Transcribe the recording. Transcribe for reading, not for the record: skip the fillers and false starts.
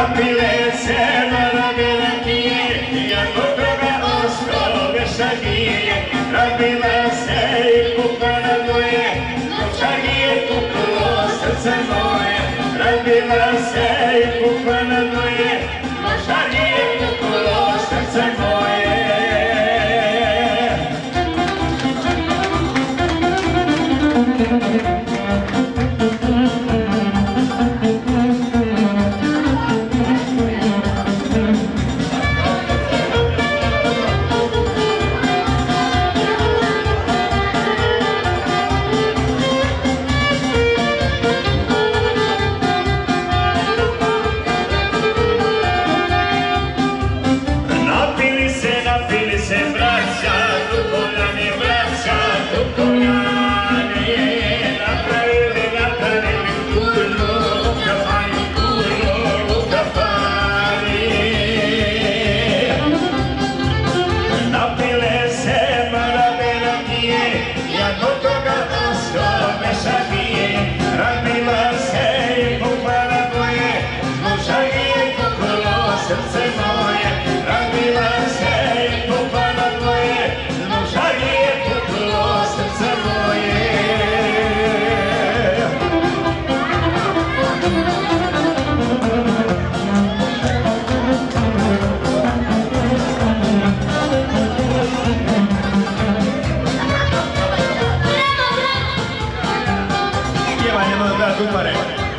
napile se marabila nije, ja kod toga ostao vešagije, rabila se i kupana moje, novčagije kupilo srce moje, rabila se i kupana moje, novčagije kupilo srce moje. Napili se braća, Tupoljani braća, Tupoljani, napravili kurlu u kafani, kurlu u kafani. Napile se marabe rakije, ja kod toga ostao mešakije, rabila se i kupala moje, zlušagije kupilo srce moje, rabila se Pare.